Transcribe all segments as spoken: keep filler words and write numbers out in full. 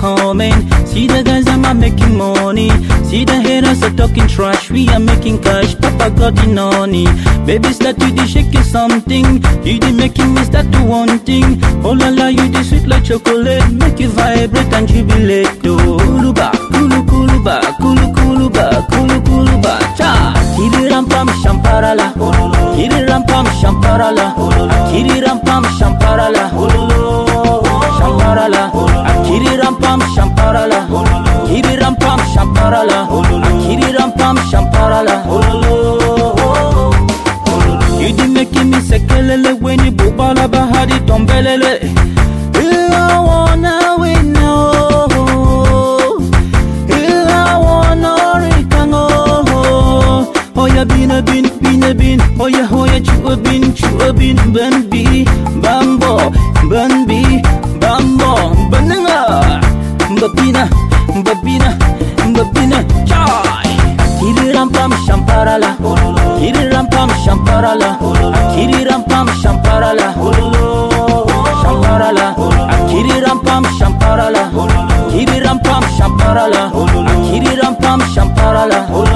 coming. See the guys that are making money. See the haters are talking trash. We are making cash. Papa got the money. Baby start to the shaking something. You the making me start to one thing. Oh la la, you the sweet like chocolate. Make you vibrate and jubilate. Oh, kuluba, kulu kuluba, kulu kuluba, kulu kuluba. Cha, kiri rampam shamparala. Kiri rampam shamparala. Kiri rampam shamparala. Shamparala. Kiri rampam shamparala. Kiri rampam shamparala. Kiri rampam shamparala. You di making me sekelele when you bubala bahadi tombelele. I wanna win now. I wanna rikango. Oh ya bin a bin bin a bin. Oh ya oh ya chu a bin chu a bin ban bi bambo ban bi bambo bananga babina babina babina chai. Kiri rampam shamparala. Kiri rampam shamparala. Kiri rampam shamparala. Shamparala. Kiri rampam shamparala. Kiri rampam shamparala. Kiri rampam shamparala.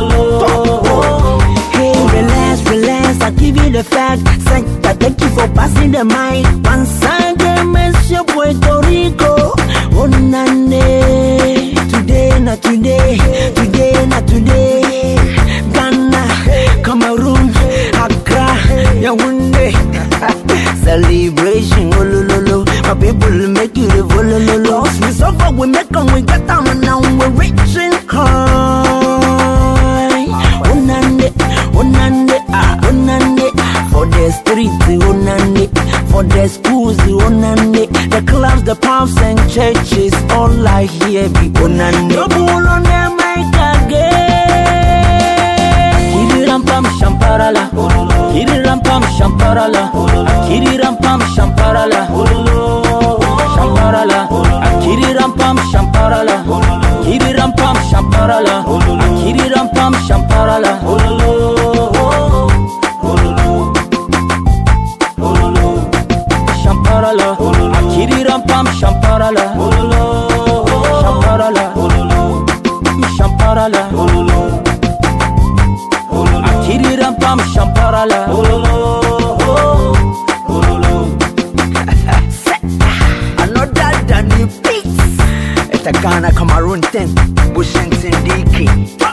Hey, relax, relax, I'll give you the fact. Sector, thank you for passing the mic. Once again, it's your Puerto Rico. Oh, nane. Today, not today. Today, not today. Ghana, Cameroon, Accra, Yaoundé. Celebration, oh, lo, lo, lo. My people make you live, oh, lo, lo, lo. We suffer, we make them, we get them, and now we're reaching high. Oh, nane, oh, nane, ah, oh, nane. For the streets, oh, nane. For the schools, oh, nane. The clubs, the pubs, and churches, all I hear be, oh, nane. No bull on the mic again. Kiri rampam shamparala. Kiri rampam shamparala. Kiri rampam shamparala. Shamparala. Kiri rampam shamparala. Kiri rampam shamparala. Kiri rampam shamparala. Shamparala. Kiri rampam shamparala. Shamparala. Shamparala. Kiri rampam shamparala. Another than you beats. It's a Ghana Cameroon thing. Washington D K.